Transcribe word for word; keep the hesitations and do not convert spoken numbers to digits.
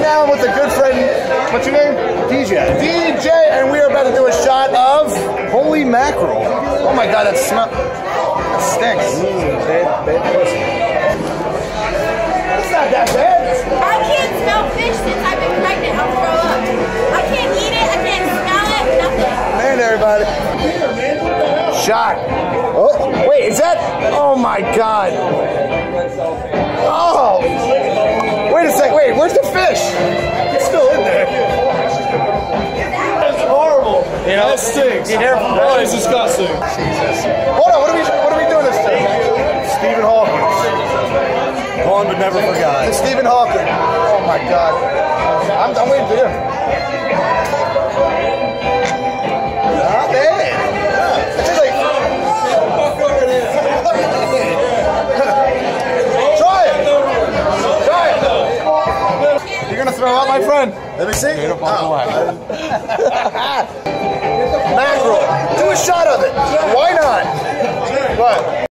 down with a good friend. What's your name? D J. D J, and we are about to do a shot of holy mackerel. Oh my God, that smell. That stinks. Mm, bad, bad pussy. It's not that bad. I can't smell fish since I've been pregnant. I'll throw up. I can't eat it. I can't smell it. Nothing. Man, everybody. Shot. Oh, wait, is that? Oh my God. Oh. Wait a sec. Wait, where's the fish? It's still in there. That's horrible. Yeah, that stinks. That is disgusting. Jesus. Hold on. What are we? What are we doing this to? Stephen Hawking. On but never forgot. To Stephen Hawking. Oh my God. I'm, I'm waiting for you. Not bad. Yeah. It's like, try it. Try it. You're gonna throw out my friend. Let me see. Oh. Mackerel. Do a shot of it.